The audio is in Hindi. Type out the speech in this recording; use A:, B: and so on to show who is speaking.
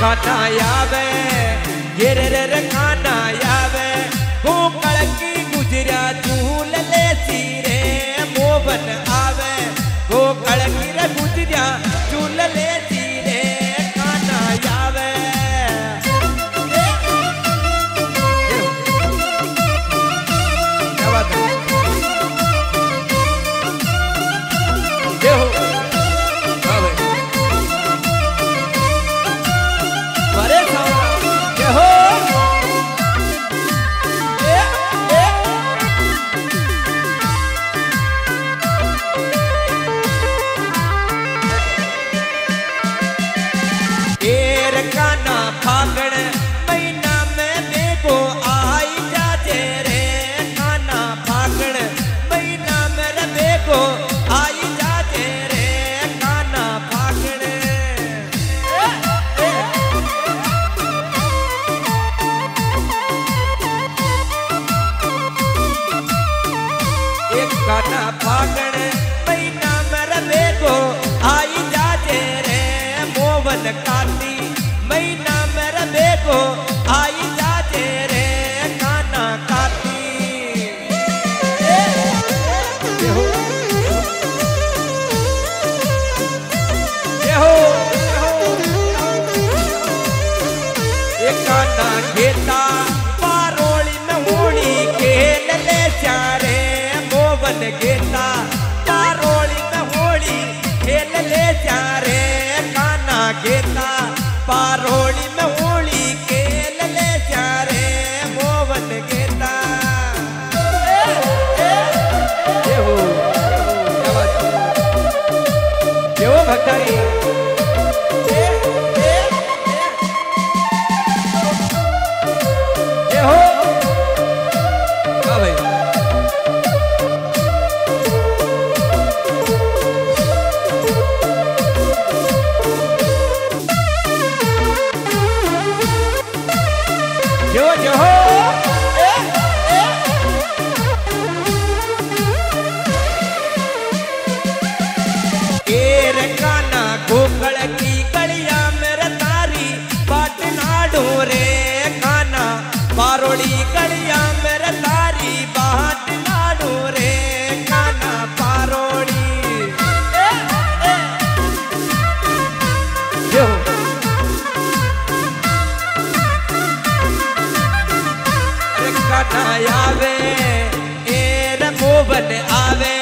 A: खाना आवे गिर रे खाना आवे गोकल की गुजरा झूल ले सीरे मोबन आवे गोकल की रे गुजरा झूल ले सीरे खाना आवे क्या बात है काना फागण महीना में देखो आई जाजे रे काना फागण महीना में देखो आई जाजे रे काना फागण एक काना फागण महीना में देखो आई जाजे रे मोवन काती महीना मेरा देखो आई जाते रे खाना खाती खाना घेता पारोली में होली खेल ले चारे मोबन घेता पारोली में होली खेल ले चारे खाना घेता पारोली में होली खेल ले चारे मोवन गेता देवो भक्तारी जो जो केर काना गोकल की गलिया मेरे तारी बाट नाडो रे काना पारोली गलिया मेरे तारी बाट नाडो रे काना पारोली जो खाना आवे एर मोबन आवे